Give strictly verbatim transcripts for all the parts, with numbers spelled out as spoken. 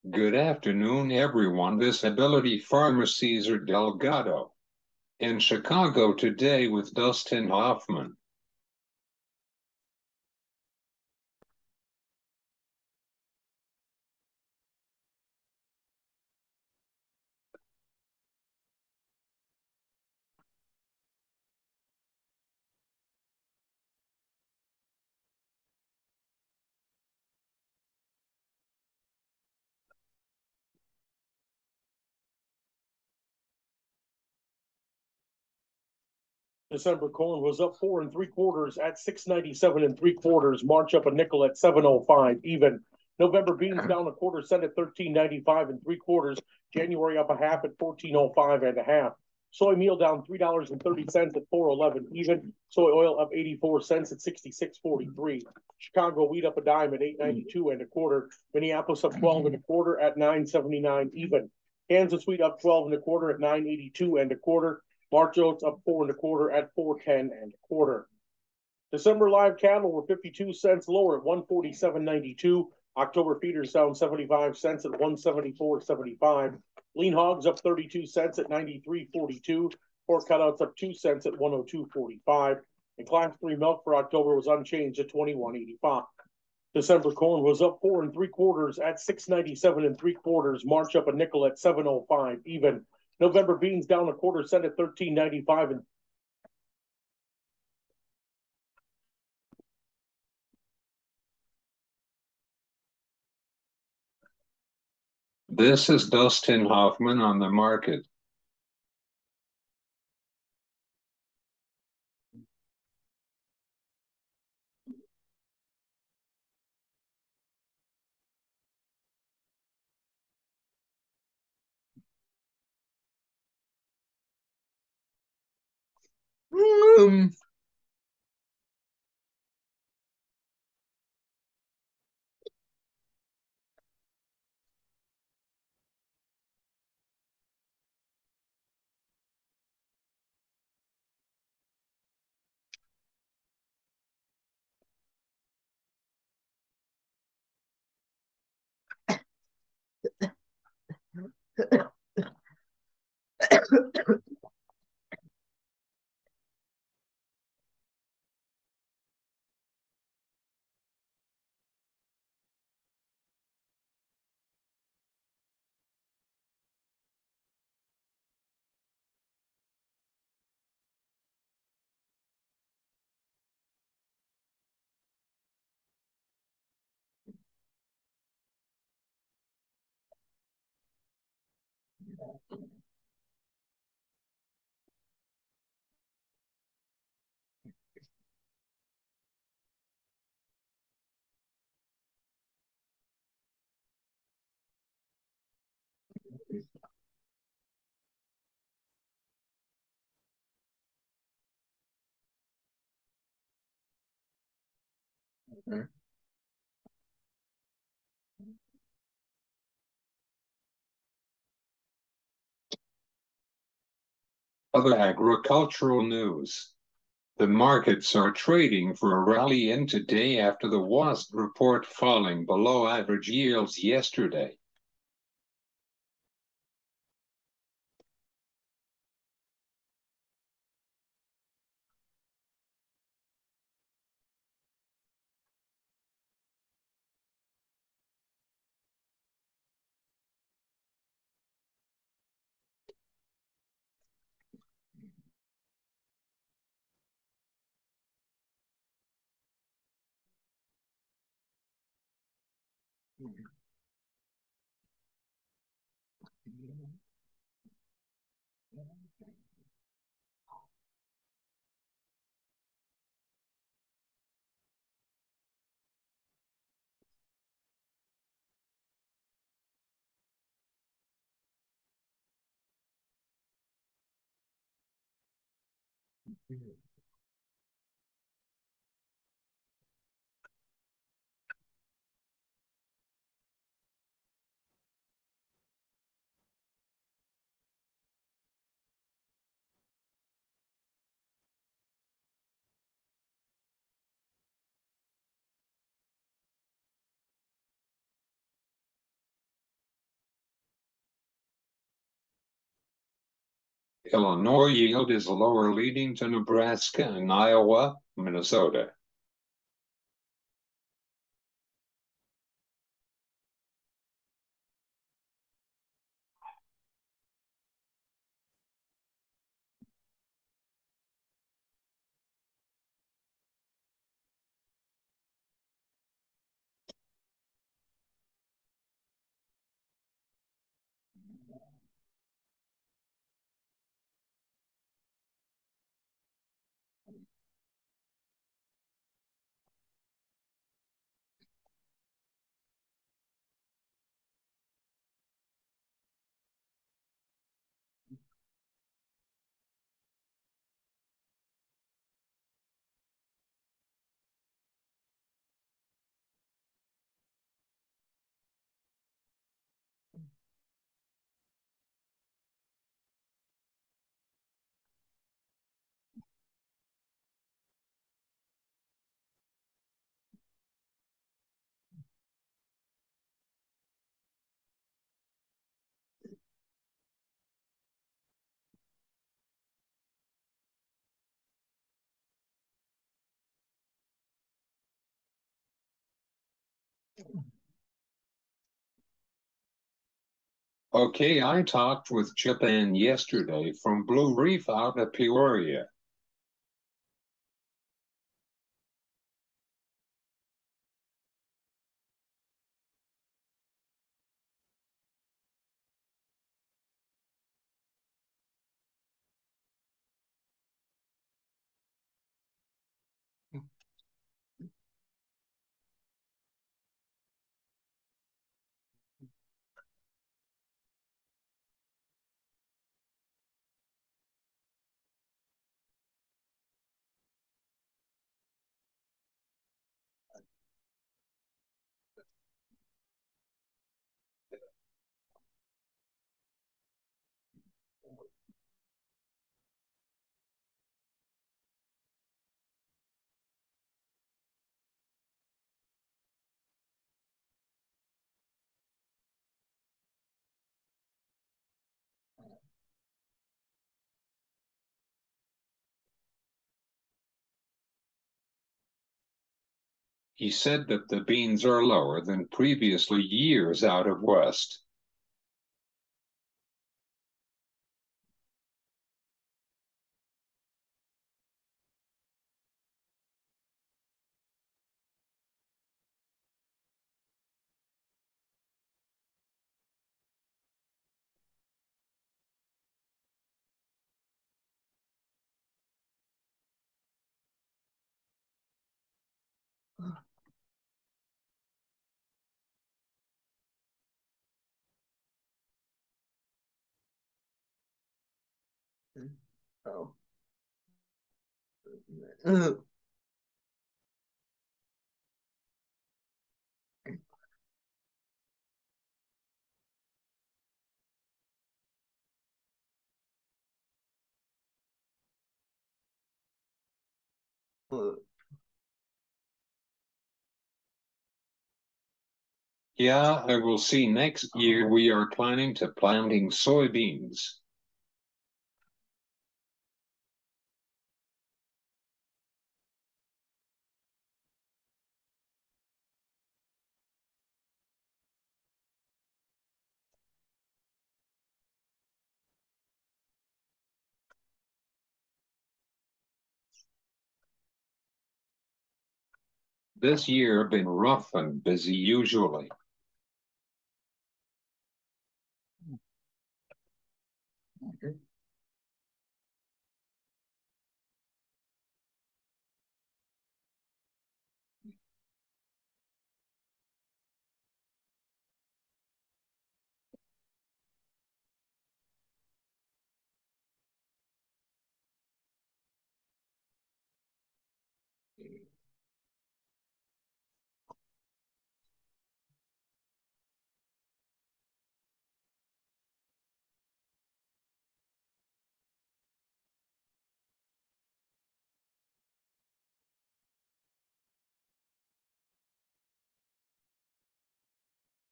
Good afternoon, everyone. This Ability Pharmacies are Delgado in Chicago today with Dustin Hoffman. December corn was up four and three quarters at six ninety-seven and three quarters. March up a nickel at seven oh five even. November beans down a quarter cent at thirteen ninety-five and three quarters. January up a half at fourteen oh five and a half. Soy meal down three dollars and thirty cents at four eleven even. Soy oil up eighty-four cents at sixty-six forty-three. Chicago wheat up a dime at eight ninety-two and a quarter. Minneapolis up twelve and a quarter at nine seventy-nine even. Kansas wheat up twelve and a quarter at nine eighty-two and a quarter. March oats up four and a quarter at four ten and a quarter. December live cattle were fifty-two cents lower at one forty-seven ninety-two. October feeders down seventy-five cents at one seventy-four seventy-five. Lean hogs up thirty-two cents at ninety-three forty-two. Pork cutouts up two cents at one oh two forty-five. And class three milk for October was unchanged at twenty-one eighty-five. December corn was up four and three quarters at six ninety-seven and three quarters. March up a nickel at seven oh five even. November beans down a quarter cent at thirteen ninety-five and This is Dustin Hoffman on the market. Um, Other agricultural news. The markets are trading for a rally in today after the W A S D report falling below average yields yesterday. Illinois yield is lower, leading to Nebraska and Iowa, Minnesota. Okay, I talked with Japan yesterday from Blue Reef out of Peoria. He said that the beans are lower than previously years out of West. Oh. Yeah, I will see next year we are planning to planting soybeans. This year been rough and busy usually.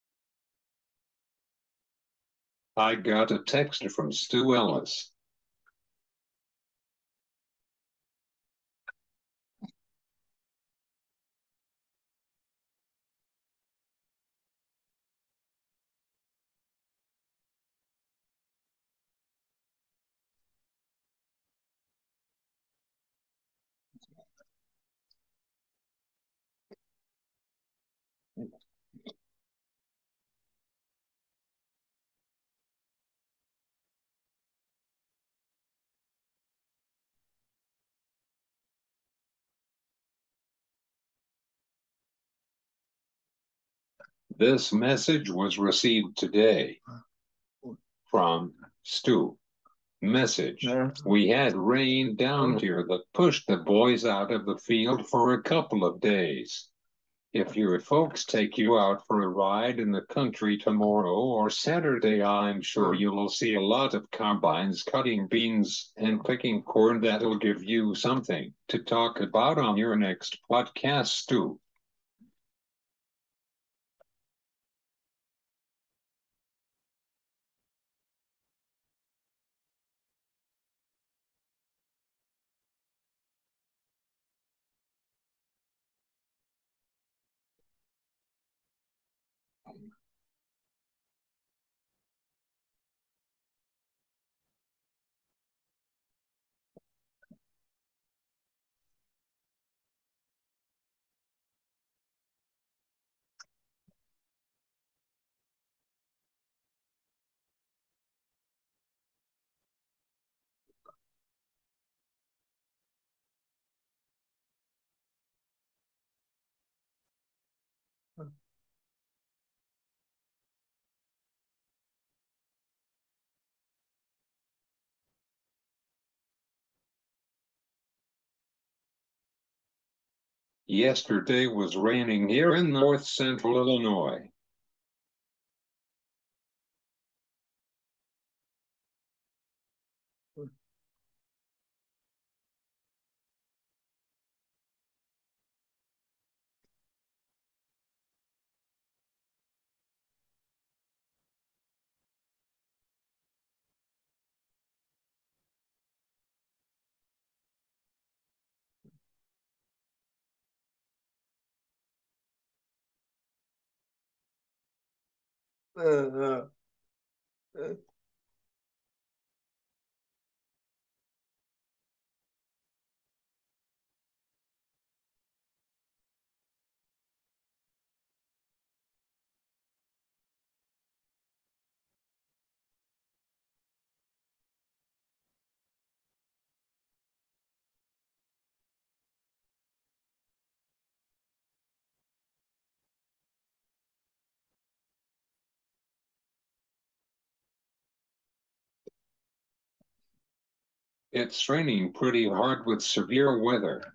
I got a text from Stu Ellis. This message was received today from Stu. Message. We had rain down here that pushed the boys out of the field for a couple of days. If your folks take you out for a ride in the country tomorrow or Saturday, I'm sure you will see a lot of combines cutting beans and picking corn. That'll give you something to talk about on your next podcast, Stu. Yesterday was raining here in north central Illinois. Uh, uh, uh. It's raining pretty hard with severe weather.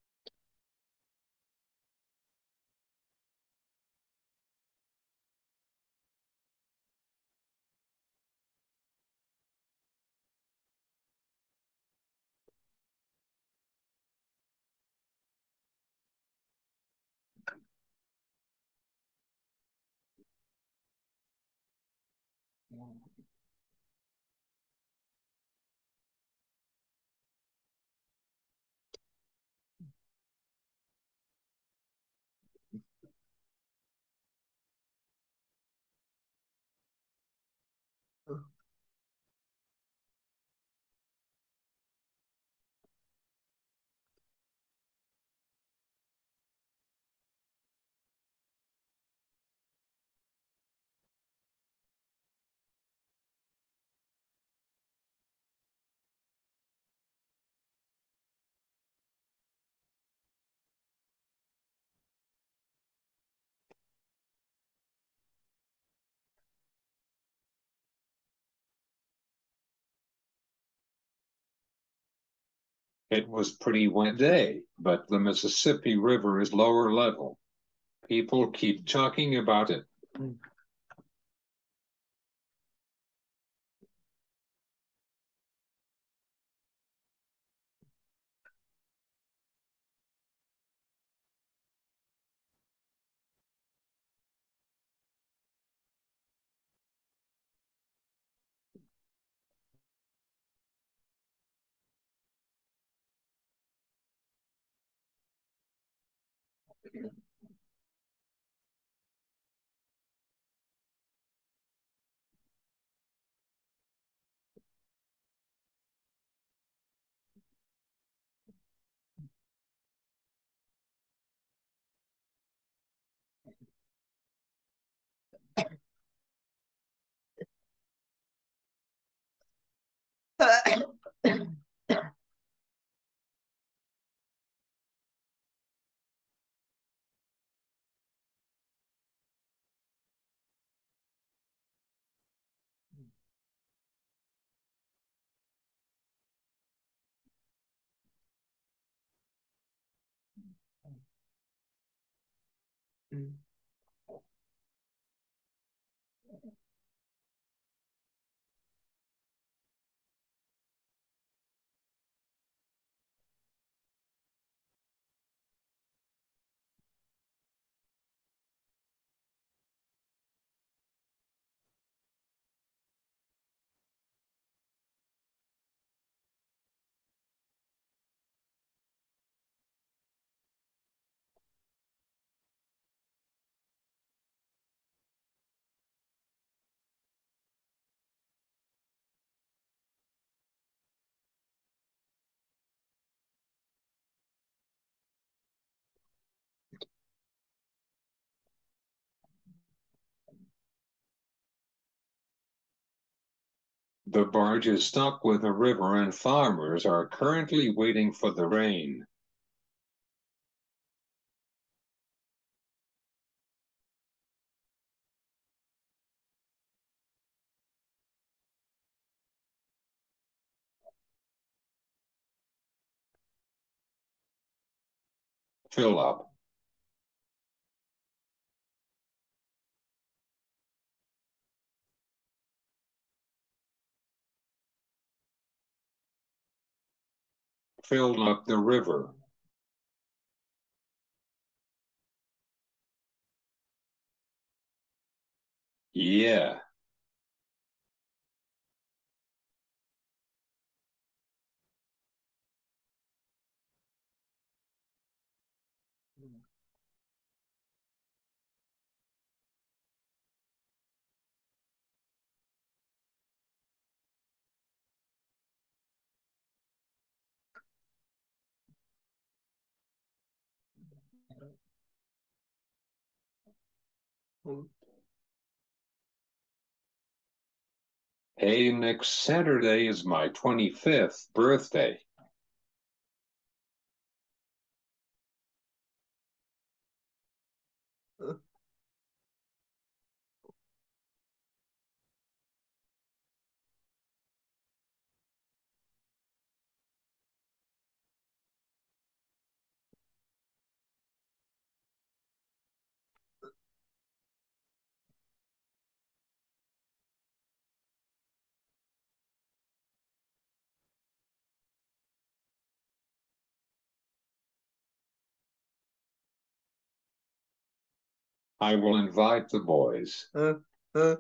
It was pretty wet day, but the Mississippi River is lower level. People keep talking about it. The barge is stuck with the river and farmers are currently waiting for the rain. Fill up. Filled up the river. Yeah. Hey, next Saturday is my twenty-fifth birthday. I will invite the boys. Uh, uh.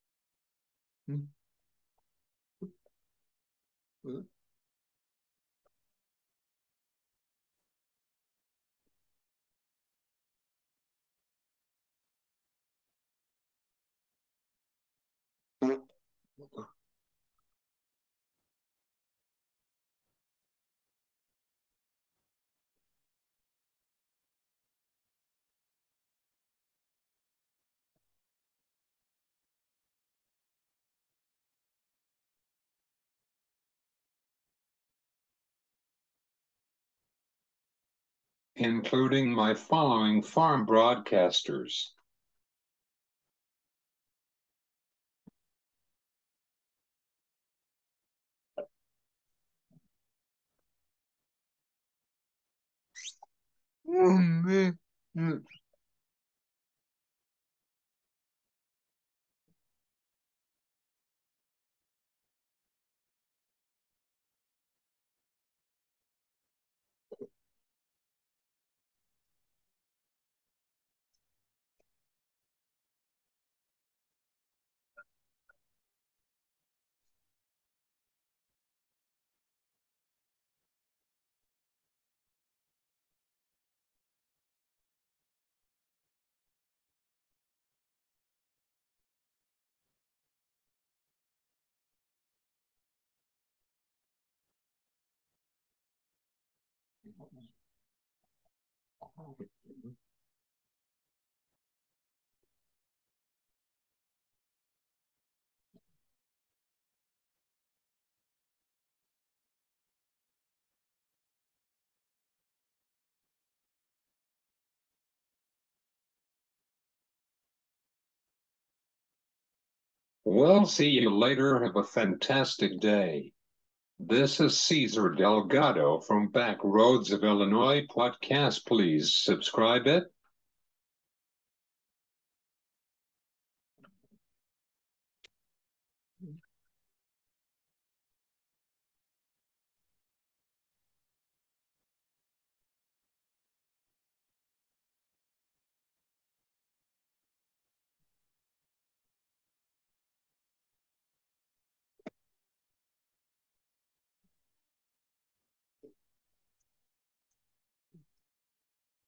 Including my following farm broadcasters. Oh, man. Mm. We'll see you later. Have a fantastic day. This is Cesar Delgado from Back Roads of Illinois podcast. Please subscribe it